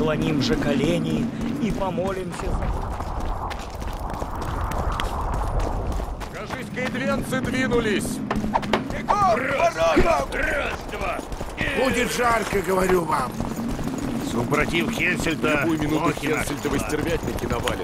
преклоним же колени и помолимся за... Кажись, кайдвенцы двинулись! Раз-два! Будет жарко, говорю вам. Супротив Хенсельта... Любую минуту охи наши Хенсельтовы дела. стервятники навалят.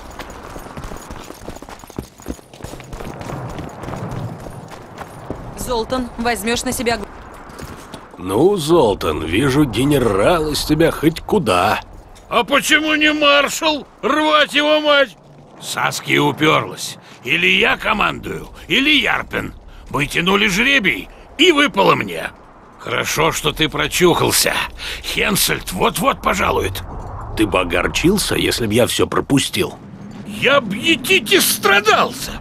Золтан, возьмешь на себя... Ну, Золтан, вижу, генерал из тебя хоть куда. А почему не маршал? Рвать его мать! Саски уперлась. Или я командую, или Ярпен. Мы тянули жребий, и выпало мне. Хорошо, что ты прочухался. Хенсельт вот-вот пожалует. Ты бы огорчился, если б я все пропустил. Я б етите страдался.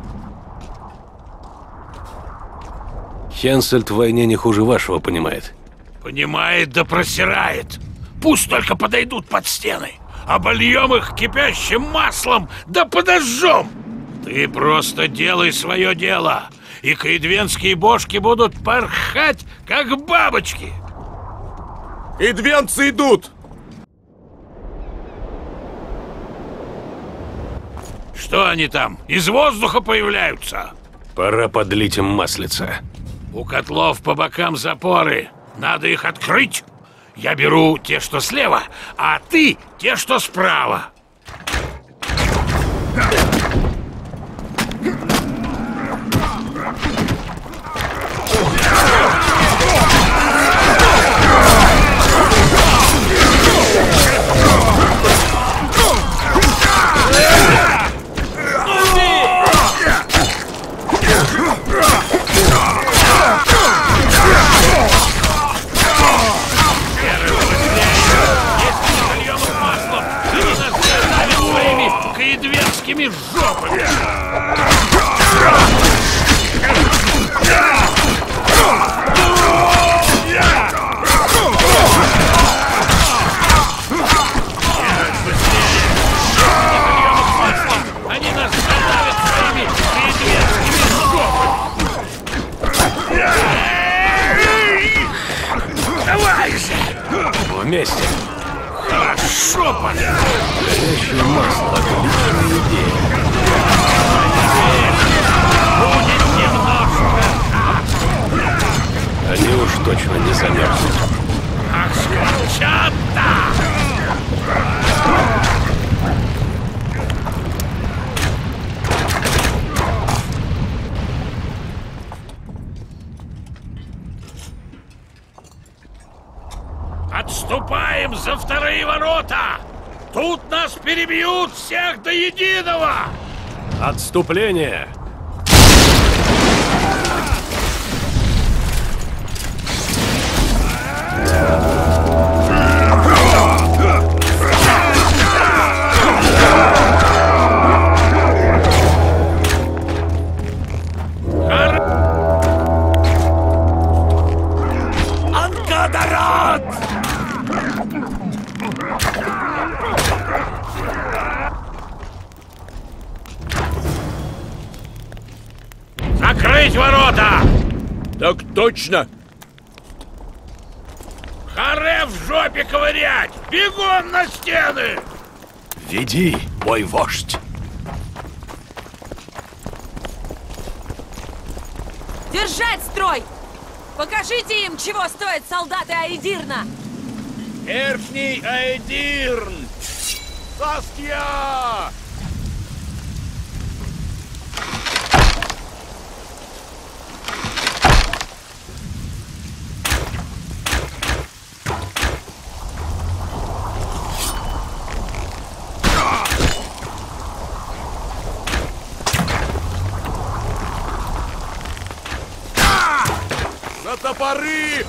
Хенсельт в войне не хуже вашего понимает. Понимает да просирает. Пусть только подойдут под стены. Обольем их кипящим маслом да подожжем. Ты просто делай свое дело, и кайдвенские бошки будут порхать, как бабочки. Кайдвенцы идут! Что они там, из воздуха появляются? Пора подлить им маслица. У котлов по бокам запоры. Надо их открыть. Я беру те, что слева, а ты те, что справа. Кайдвенскими жопами! Они нас задавят своими кайдвенскими жопами! Давай же! Вместе. Хорошо, парень! Горящее масло, отличная идея. Будет немножко! Они уж точно не замерзнут. Ах, скорчата! Отступаем за вторые ворота! Тут нас перебьют всех до единого! Отступление! Анкадарат! Закрыть ворота! Так точно! Харе в жопе ковырять! Бегом на стены! Веди, мой вождь! Держать строй! Покажите им, чего стоят солдаты Аэдирна! Верхний Аэдирн! Саския! На топоры!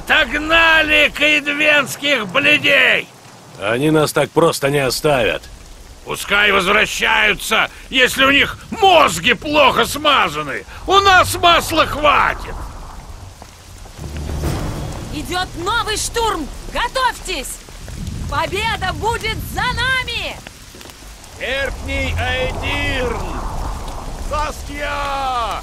Отогнали каэдвенских блядей! Они нас так просто не оставят. Пускай возвращаются, если у них мозги плохо смазаны. У нас масла хватит. Идет новый штурм! Готовьтесь! Победа будет за нами! Верхний Аэдирн! Саския!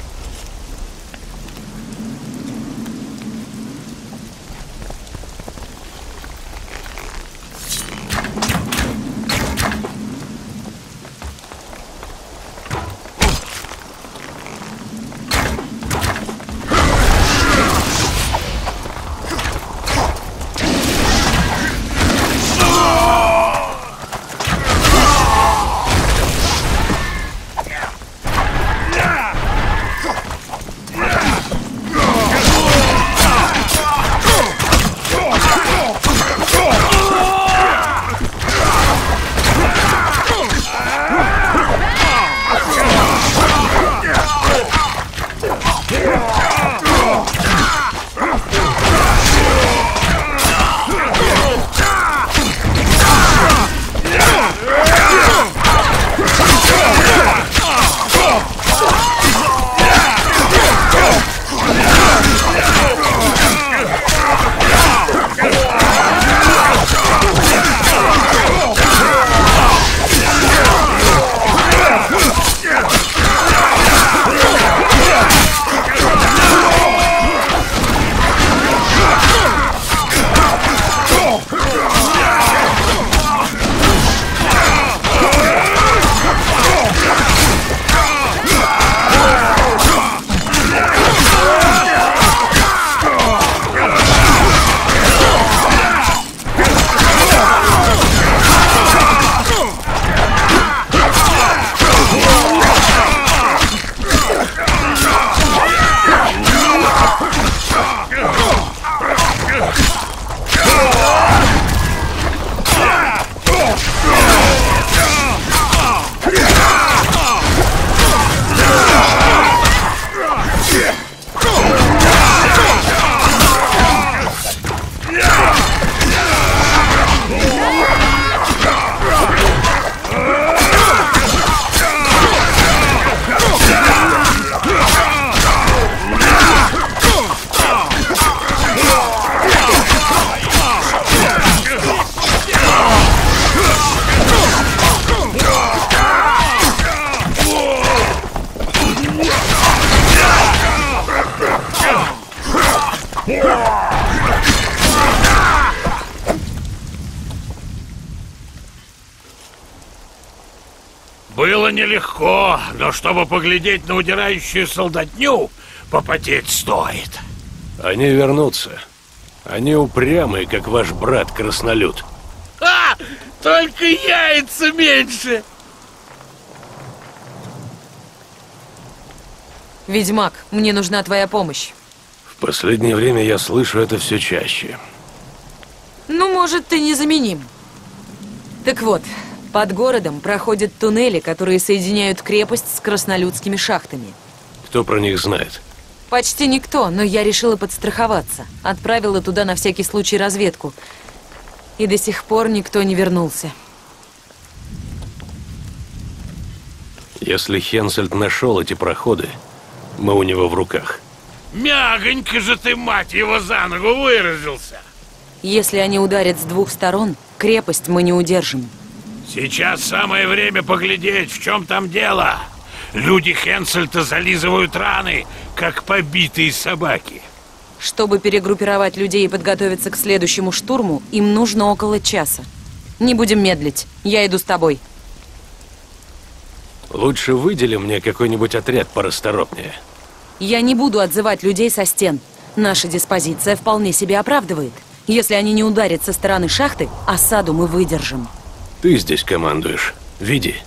Было нелегко, но чтобы поглядеть на удирающую солдатню, попотеть стоит. Они вернутся. Они упрямые, как ваш брат Краснолюд. А! Только яйца меньше! Ведьмак, мне нужна твоя помощь. В последнее время я слышу это все чаще. Ну, может, ты незаменим. Так вот, под городом проходят туннели, которые соединяют крепость с краснолюдскими шахтами. Кто про них знает? Почти никто, но я решила подстраховаться. Отправила туда на всякий случай разведку. И до сих пор никто не вернулся. Если Хенсельд нашел эти проходы, мы у него в руках. Мягонько же ты, мать его, за ногу выразился! Если они ударят с двух сторон, крепость мы не удержим. Сейчас самое время поглядеть, в чем там дело. Люди Хенсельта зализывают раны, как побитые собаки. Чтобы перегруппировать людей и подготовиться к следующему штурму, им нужно около часа. Не будем медлить. Я иду с тобой. Лучше выдели мне какой-нибудь отряд порасторопнее. Я не буду отзывать людей со стен. Наша диспозиция вполне себе оправдывает. Если они не ударят со стороны шахты, осаду мы выдержим. Ты здесь командуешь. Веди.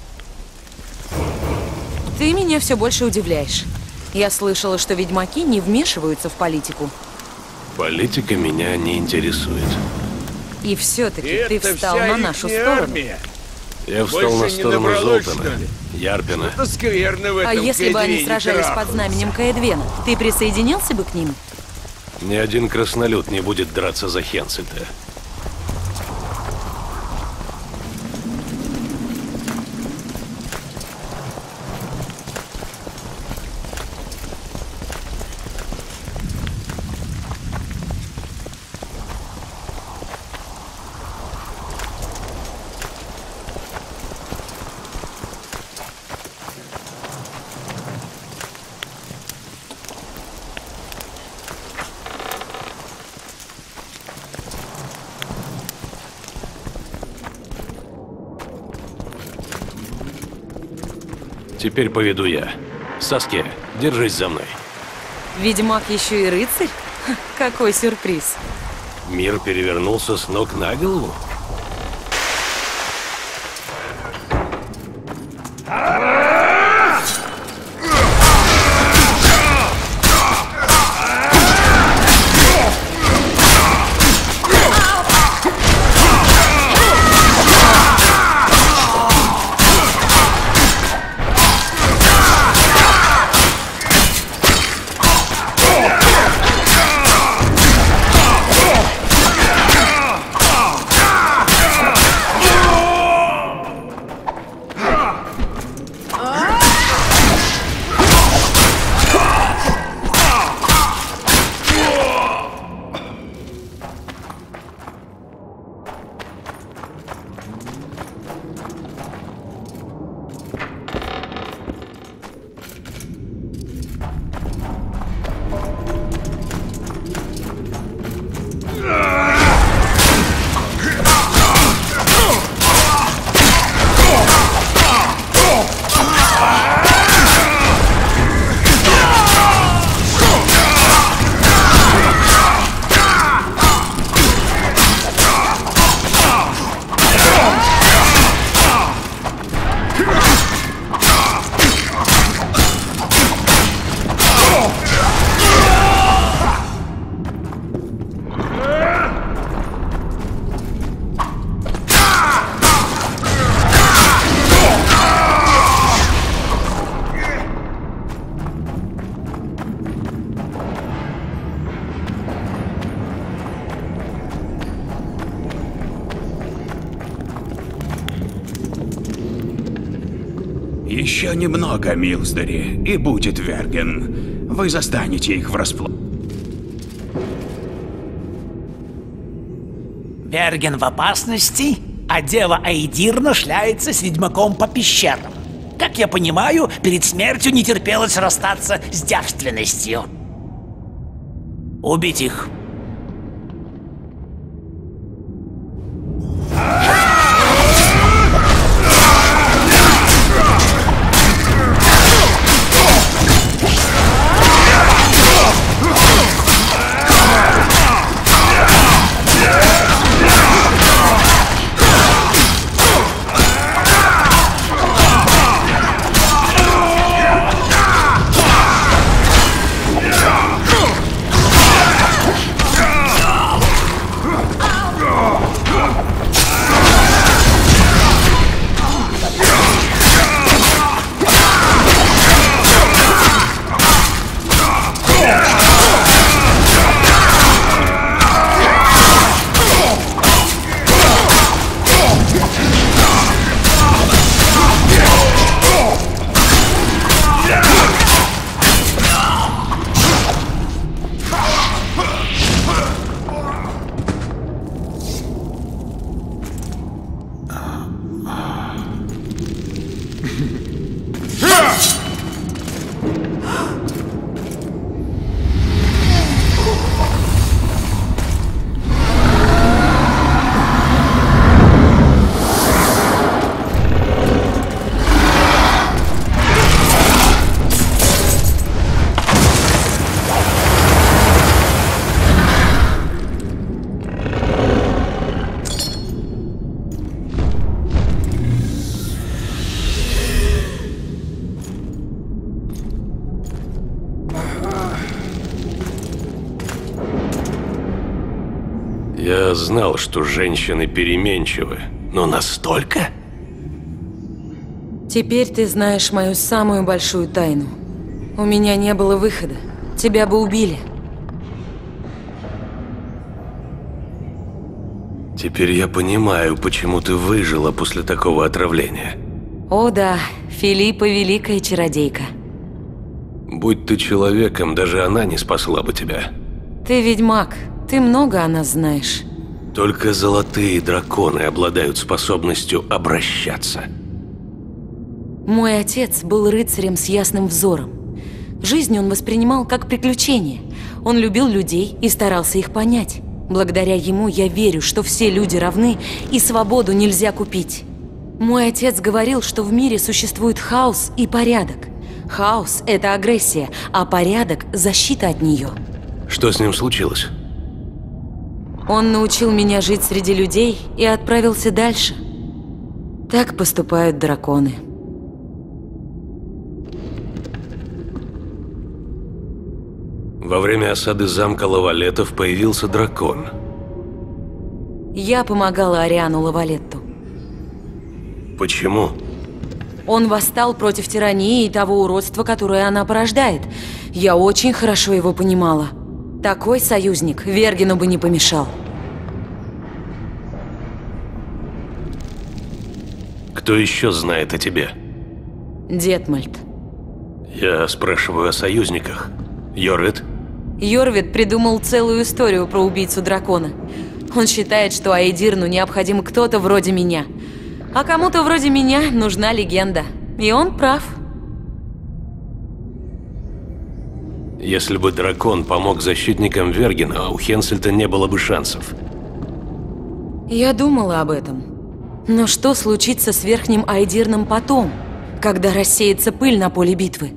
Ты меня все больше удивляешь. Я слышала, что ведьмаки не вмешиваются в политику. Политика меня не интересует. И все-таки ты Это встал вся на нашу ихняя сторону. армия. Я встал Больше на не сторону набралось, Золтана, что ли? Ярпина. Это скверно в А этом если бы они Каэдвене сражались под трахаться. знаменем Каэдвена, ты присоединился бы к ним? Ни один краснолюд не будет драться за Хенцельта. Теперь поведу я. Саския, держись за мной. Ведьмак еще и рыцарь? Ха, какой сюрприз. Мир перевернулся с ног на голову. Еще немного, Милсдери, и будет Верген. Вы застанете их врасплох. Верген в опасности, а дева Эйдирна шляется с ведьмаком по пещерам. Как я понимаю, перед смертью не терпелось расстаться с девственностью. Убить их. Я знал, что женщины переменчивы, но настолько? Теперь ты знаешь мою самую большую тайну. У меня не было выхода. Тебя бы убили. Теперь я понимаю, почему ты выжила после такого отравления. О да, Филиппа великая чародейка. Будь ты человеком, даже она не спасла бы тебя. Ты ведьмак, ты много о нас знаешь. Только золотые драконы обладают способностью обращаться. Мой отец был рыцарем с ясным взором. Жизнь он воспринимал как приключение. Он любил людей и старался их понять. Благодаря ему я верю, что все люди равны и свободу нельзя купить. Мой отец говорил, что в мире существует хаос и порядок. Хаос – это агрессия, а порядок – защита от нее. Что с ним случилось? Он научил меня жить среди людей и отправился дальше. Так поступают драконы. Во время осады замка Лавалетов появился дракон. Я помогала Ариану Лавалетту. Почему? Он восстал против тирании и того уродства, которое она порождает. Я очень хорошо его понимала. Такой союзник Вергену бы не помешал. Кто еще знает о тебе? Детмальд. Я спрашиваю о союзниках. Йорвит? Йорвит придумал целую историю про убийцу дракона. Он считает, что Аэдирну необходим кто-то вроде меня. А кому-то вроде меня нужна легенда. И он прав. Если бы дракон помог защитникам Вергена, у Хенсельта не было бы шансов. Я думала об этом. Но что случится с Верхним Аэдирном потом, когда рассеется пыль на поле битвы?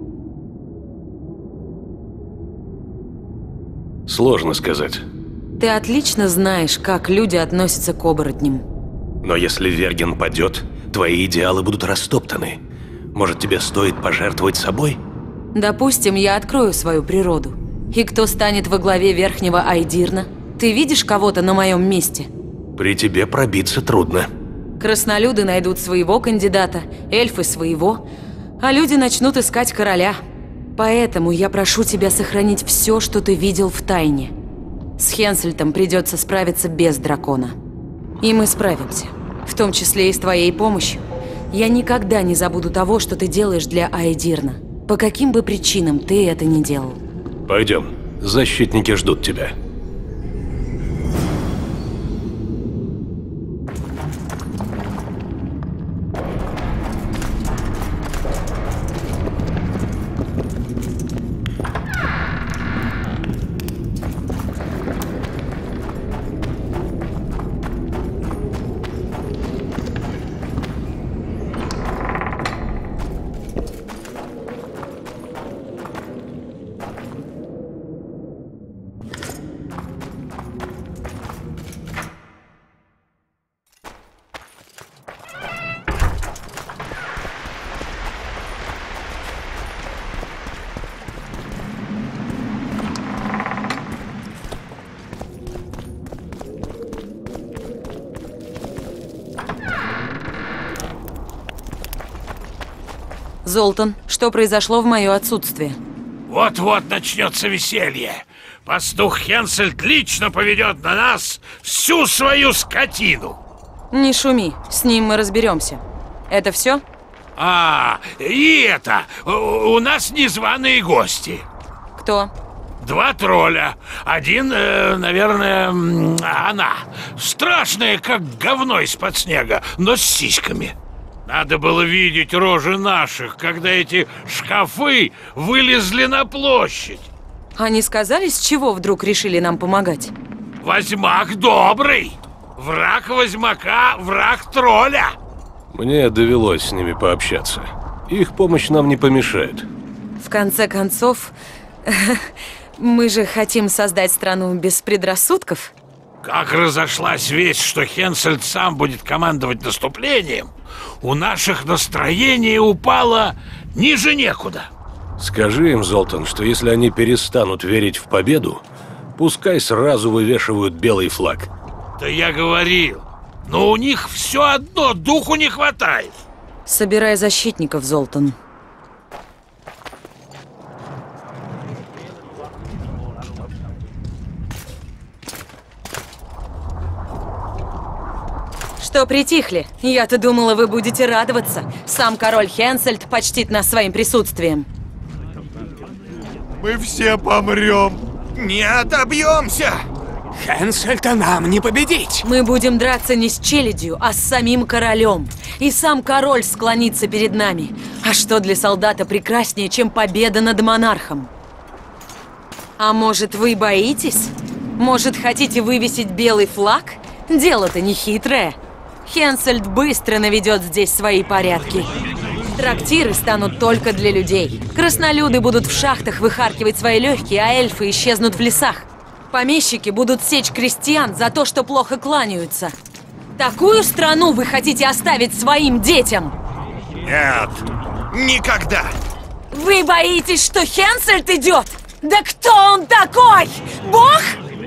Сложно сказать. Ты отлично знаешь, как люди относятся к оборотням. Но если Верген падет, твои идеалы будут растоптаны. Может, тебе стоит пожертвовать собой? Допустим, я открою свою природу. И кто станет во главе Верхнего Аэдирна? Ты видишь кого-то на моем месте? При тебе пробиться трудно. Краснолюды найдут своего кандидата, эльфы своего, а люди начнут искать короля. Поэтому я прошу тебя сохранить все, что ты видел в тайне. С Хенсельтом придется справиться без дракона. И мы справимся. В том числе и с твоей помощью. Я никогда не забуду того, что ты делаешь для Аэдирна. По каким бы причинам ты это не делал. Пойдем. Защитники ждут тебя. Золтан, что произошло в мое отсутствие? Вот-вот начнется веселье. Пастух Хенсельд лично поведет на нас всю свою скотину. Не шуми, с ним мы разберемся. Это все? И это, у нас незваные гости. Кто? 2 тролля. Один, наверное, она. Страшная, как говно из-под снега, но с сиськами. Надо было видеть рожи наших, когда эти шкафы вылезли на площадь. Они сказали, с чего вдруг решили нам помогать? Возьмак добрый. Враг возьмака, враг тролля. Мне довелось с ними пообщаться. Их помощь нам не помешает. В конце концов, мы же хотим создать страну без предрассудков. Как разошлась весть, что Хенсельд сам будет командовать наступлением, у наших настроение упало ниже некуда. Скажи им, Золтан, что если они перестанут верить в победу, пускай сразу вывешивают белый флаг. Да я говорил, но у них все одно духу не хватает. Собирай защитников, Золтан. что притихли? Я-то думала, вы будете радоваться. Сам король Хенсельд почтит нас своим присутствием. Мы все помрем. Не отобьемся! Хенсельта нам не победить! Мы будем драться не с челядью, а с самим королем. И сам король склонится перед нами. А что для солдата прекраснее, чем победа над монархом? А может, вы боитесь? Может, хотите вывесить белый флаг? Дело-то не хитрое. Хенсельд быстро наведет здесь свои порядки. Трактиры станут только для людей. Краснолюды будут в шахтах выхаркивать свои легкие, а эльфы исчезнут в лесах. Помещики будут сечь крестьян за то, что плохо кланяются. Такую страну вы хотите оставить своим детям? Нет, никогда! Вы боитесь, что Хенсельд идет? Да кто он такой? Бог?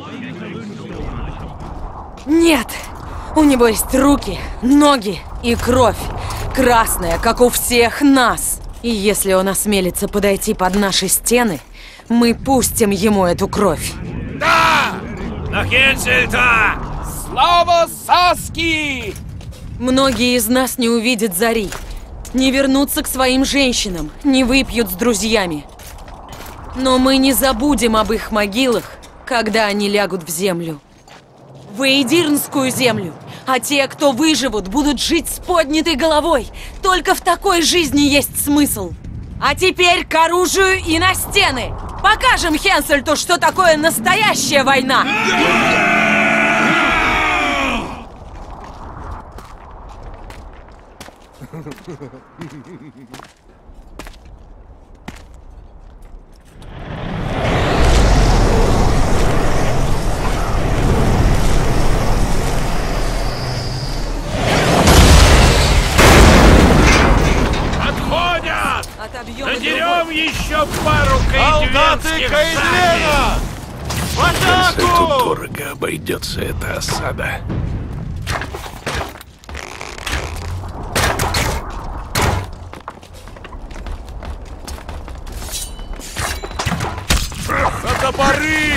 Нет, у него есть руки, ноги и кровь. Красная, как у всех нас. И если он осмелится подойти под наши стены, мы пустим ему эту кровь. Да! На Хенсельта! Слава Саски! Многие из нас не увидят зари, не вернутся к своим женщинам, не выпьют с друзьями. Но мы не забудем об их могилах, когда они лягут в землю. В Эйдирнскую землю. А те, кто выживут, будут жить с поднятой головой. Только в такой жизни есть смысл. А теперь к оружию и на стены. Покажем Хенсельту, что такое настоящая война. Отобьем Надерем еще пару кайдленских Кайдлена! В Хенсельду атаку! дорого обойдется эта осада. За топоры!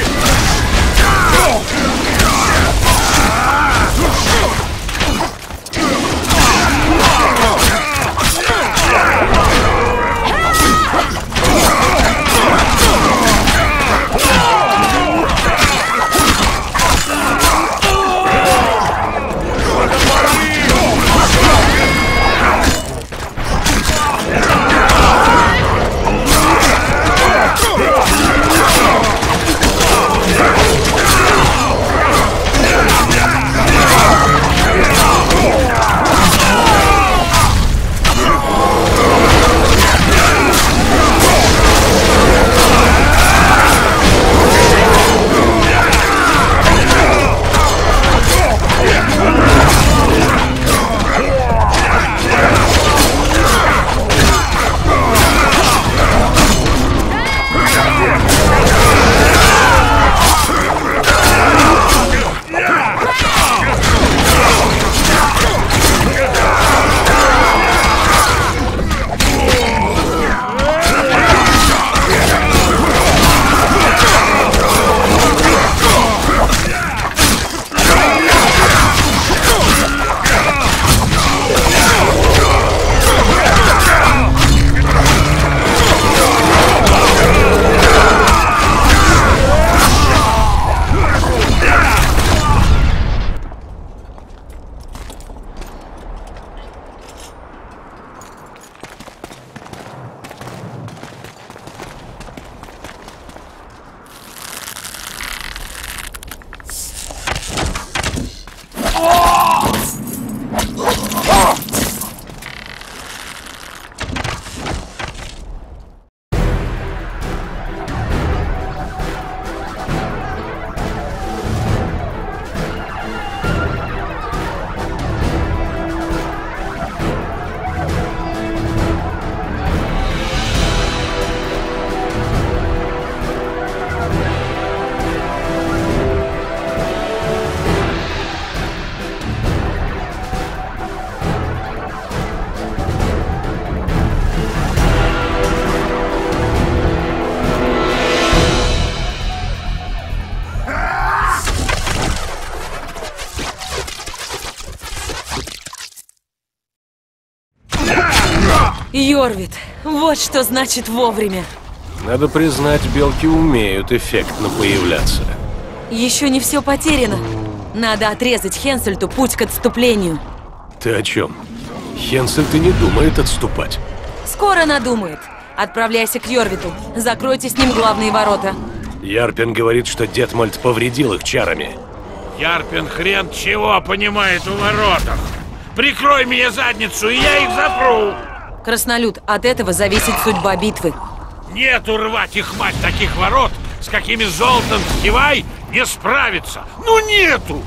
Кьорвит, вот что значит вовремя. Надо признать, белки умеют эффектно появляться. Еще не все потеряно. Надо отрезать Хенсельту путь к отступлению. Ты о чем? Хенсельт и не думает отступать. Скоро надумает. Отправляйся к Кьорвиту. Закройте с ним главные ворота. Ярпин говорит, что Детмольд повредил их чарами. Ярпин хрен чего понимает в воротах. Прикрой мне задницу, и я их запру. Краснолюд, от этого зависит судьба битвы. Нету рвать их мать таких ворот, с какими Золтан Хивай не справится. Ну нету!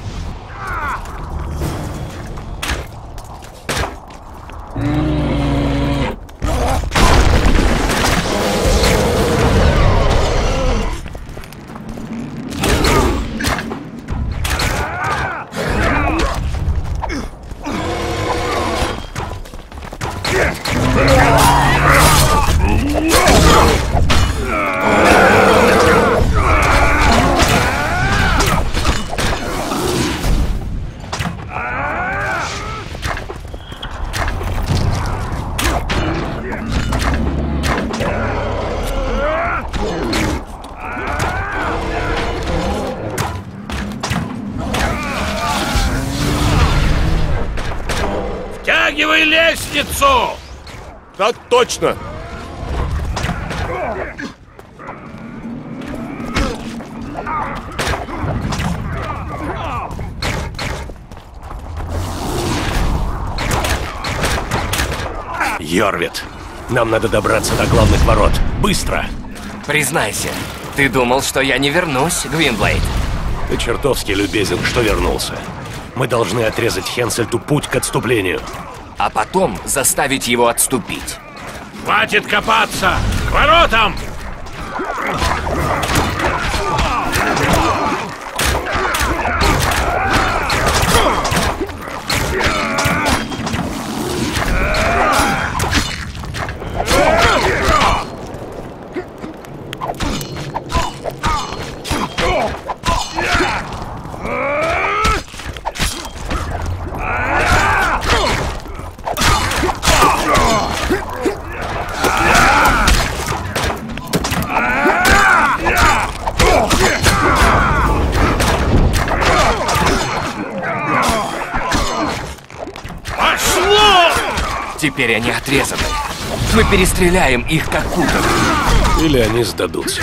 Втягивай лестницу! Так точно! Йорвит, нам надо добраться до главных ворот. Быстро! Признайся, ты думал, что я не вернусь, Гвинблейд? Ты чертовски любезен, что вернулся. Мы должны отрезать Хенсельту путь к отступлению. А потом заставить его отступить. Хватит копаться! К воротам! Теперь они отрезаны. Мы перестреляем их, как куток. Или они сдадутся.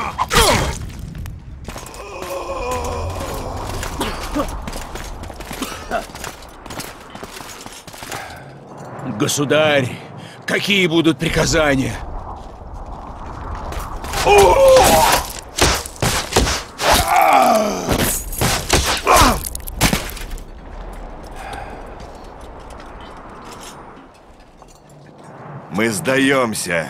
Государь, какие будут приказания? Мы сдаемся.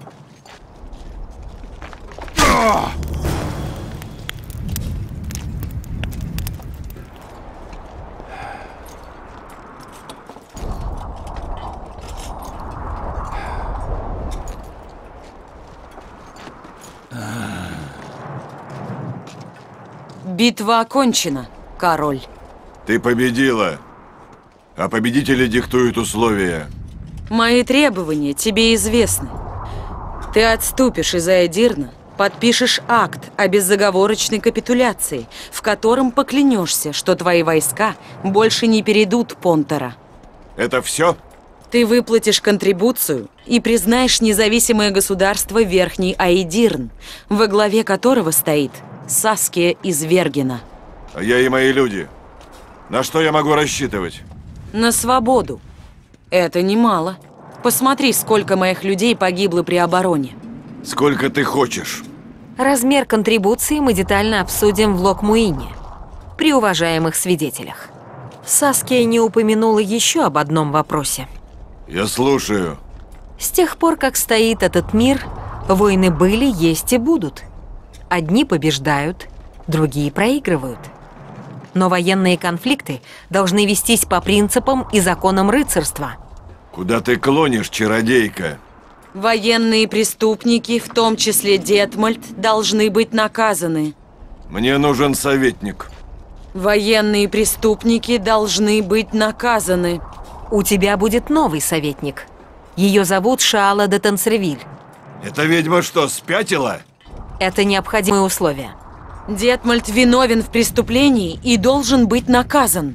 Битва окончена, король. Ты победила, а победители диктуют условия. Мои требования тебе известны. Ты отступишь из Аэдирна, подпишешь акт о безоговорочной капитуляции, в котором поклянешься, что твои войска больше не перейдут Понтера. Это все? Ты выплатишь контрибуцию и признаешь независимое государство Верхний Аэдирн, во главе которого стоит Саския из Вергена. А я и мои люди. На что я могу рассчитывать? На свободу. Это немало. Посмотри, сколько моих людей погибло при обороне. Сколько ты хочешь? Размер контрибуции мы детально обсудим в Локмуине, при уважаемых свидетелях. Саския не упомянула еще об одном вопросе. Я слушаю. С тех пор, как стоит этот мир, войны были, есть и будут. Одни побеждают, другие проигрывают. Но военные конфликты должны вестись по принципам и законам рыцарства. Куда ты клонишь, чародейка? Военные преступники, в том числе Детмольд, должны быть наказаны. Мне нужен советник. Военные преступники должны быть наказаны. У тебя будет новый советник. Ее зовут Шаала де Тансервиль. Эта ведьма что, спятила? Это необходимые условия. Детмальд виновен в преступлении и должен быть наказан.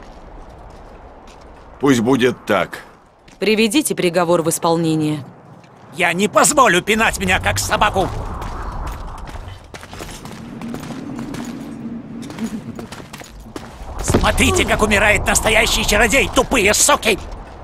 Пусть будет так. Приведите приговор в исполнение. Я не позволю пинать меня, как собаку. Смотрите, как умирает настоящий чародей, тупые соки!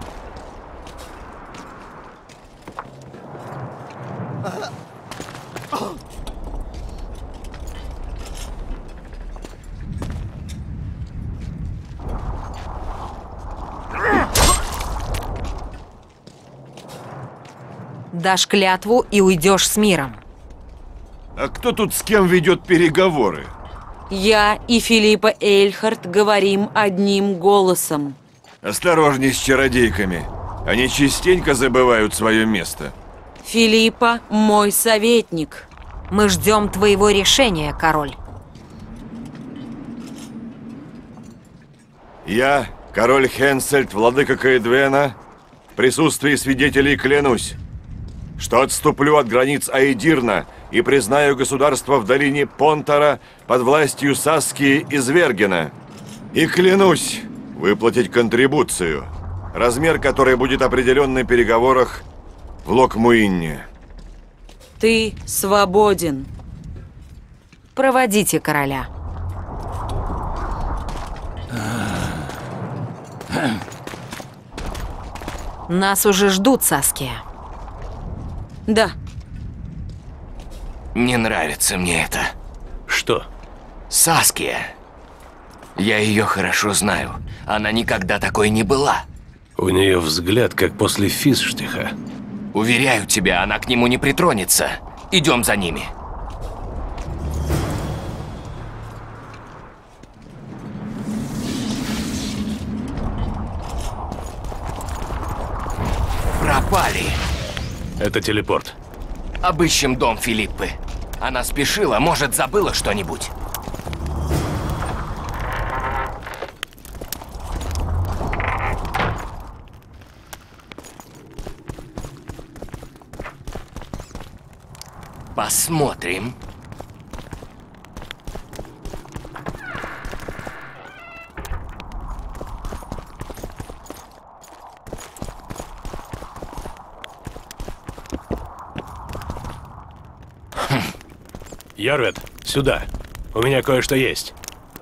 Дашь клятву и уйдешь с миром. А кто тут с кем ведет переговоры? Я и Филиппа Эйльхарт говорим одним голосом. Осторожней с чародейками. Они частенько забывают свое место. Филиппа – мой советник. Мы ждем твоего решения, король. Я, король Хенсельд, владыка Каэдвена, в присутствии свидетелей клянусь, что отступлю от границ Аэдирна и признаю государство в долине Понтара под властью Саскии из Вергена. И клянусь выплатить контрибуцию, размер которой будет определен на переговорах в Локмуинне. Ты свободен. Проводите короля. Нас уже ждут, Саския. Да. Не нравится мне это. Что? Саския. Я ее хорошо знаю. Она никогда такой не была. У нее взгляд, как после физштиха. Уверяю тебя, она к нему не притронется. Идем за ними. Пропали. Это телепорт. Обыщем дом Филиппы. Она спешила, может, забыла что-нибудь. Посмотрим. Ярвет, сюда. У меня кое-что есть.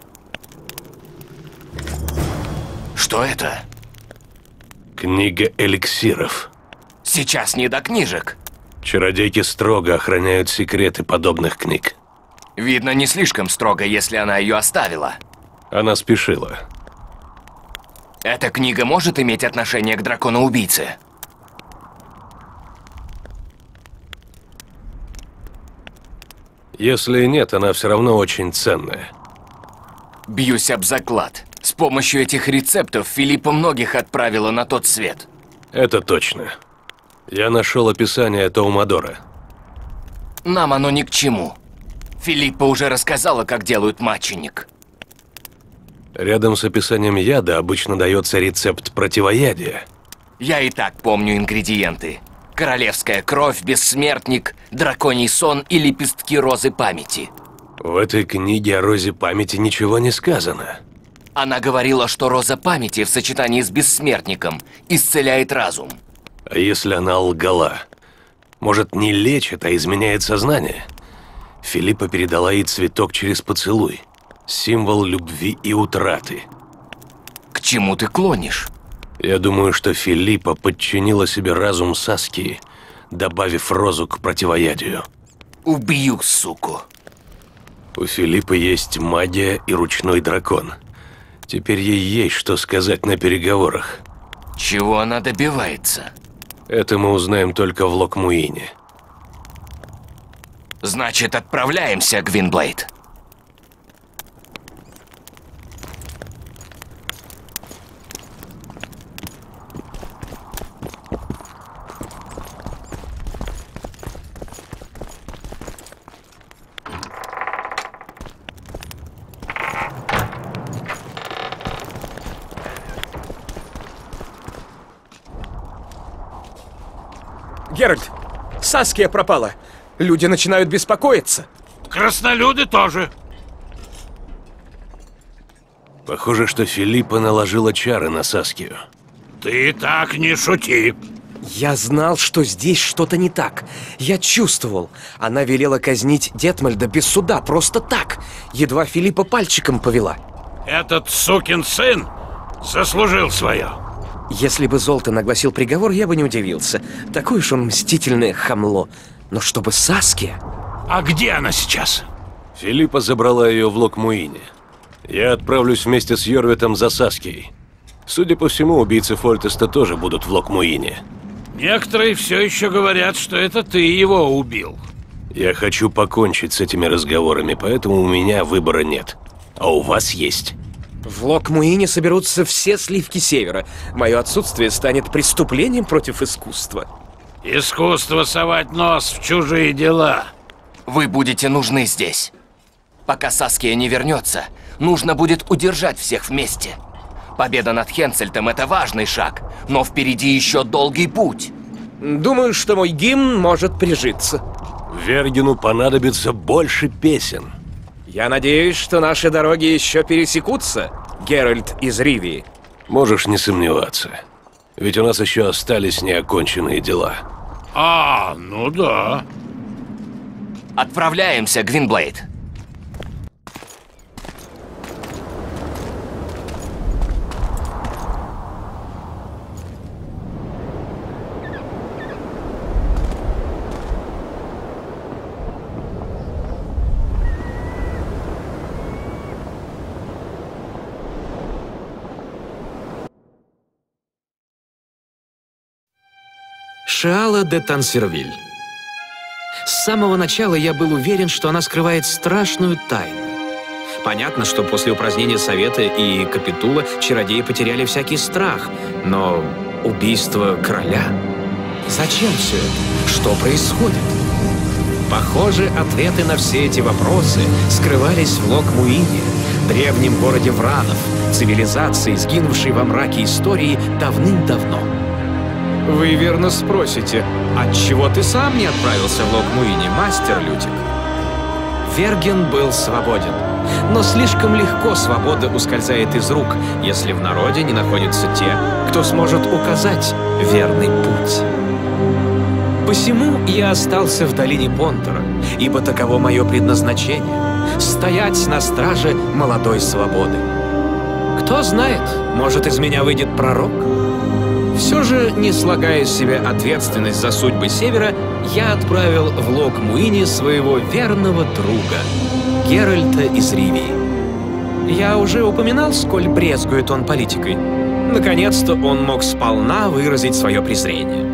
Что это? Книга эликсиров. Сейчас не до книжек. Чародейки строго охраняют секреты подобных книг. Видно, не слишком строго, если она ее оставила. Она спешила. Эта книга может иметь отношение к дракону-убийце? Если нет, она все равно очень ценная. Бьюсь об заклад. С помощью этих рецептов Филиппа многих отправила на тот свет. Это точно. Я нашел описание Таумадора. Нам оно ни к чему. Филиппа уже рассказала, как делают маченик. Рядом с описанием яда обычно дается рецепт противоядия. Я и так помню ингредиенты. Королевская кровь, бессмертник, драконий сон и лепестки розы памяти. В этой книге о розе памяти ничего не сказано. Она говорила, что роза памяти в сочетании с бессмертником исцеляет разум. А если она лгала? Может, не лечит, а изменяет сознание? Филиппа передала ей цветок через поцелуй. Символ любви и утраты. К чему ты клонишь? Я думаю, что Филиппа подчинила себе разум Саскии, добавив розу к противоядию. Убью, суку. У Филиппа есть магия и ручной дракон. Теперь ей есть что сказать на переговорах. Чего она добивается? Это мы узнаем только в Локмуине. Значит, отправляемся, Гвинблейд. Геральт, Саския пропала. Люди начинают беспокоиться. Краснолюды тоже. Похоже, что Филиппа наложила чары на Саскию. Ты так не шути. Я знал, что здесь что-то не так. Я чувствовал. Она велела казнить Детмальда без суда, просто так. Едва Филиппа пальчиком повела. Этот сукин сын заслужил свое. Если бы Золтан огласил приговор, я бы не удивился. Такое уж он мстительное хамло. Но чтобы Саския... А где она сейчас? Филиппа забрала ее в Локмуине. Я отправлюсь вместе с Йорвитом за Саскией. Судя по всему, убийцы Фольтеста тоже будут в Локмуине. Некоторые все еще говорят, что это ты его убил. Я хочу покончить с этими разговорами, поэтому у меня выбора нет. А у вас есть. В Локмуине соберутся все сливки Севера. Мое отсутствие станет преступлением против искусства. Искусство совать нос в чужие дела. Вы будете нужны здесь. Пока Саския не вернется, нужно будет удержать всех вместе. Победа над Хенсельтом – это важный шаг, но впереди еще долгий путь. Думаю, что мой гимн может прижиться. Вергену понадобится больше песен. Я надеюсь, что наши дороги еще пересекутся, Геральт из Ривии. Можешь не сомневаться. Ведь у нас еще остались неоконченные дела. А, ну да. Отправляемся, Гвинблейд. Шиала де Тансервиль. С самого начала я был уверен, что она скрывает страшную тайну. Понятно, что после упразднения Совета и Капитула чародеи потеряли всякий страх, но убийство короля... Зачем все это? Что происходит? Похоже, ответы на все эти вопросы скрывались в Локмуине, древнем городе Вранов, цивилизации, сгинувшей во мраке истории давным-давно. Вы верно спросите, отчего ты сам не отправился в Локмуине, мастер Лютик? Верген был свободен, но слишком легко свобода ускользает из рук, если в народе не находятся те, кто сможет указать верный путь. Посему я остался в долине Понтера, ибо таково мое предназначение — стоять на страже молодой свободы. Кто знает, может, из меня выйдет пророк? Все же, не слагая с себя ответственность за судьбы Севера, я отправил в Локмуине своего верного друга, Геральта из Ривии. Я уже упоминал, сколь брезгует он политикой. Наконец-то он мог сполна выразить свое презрение.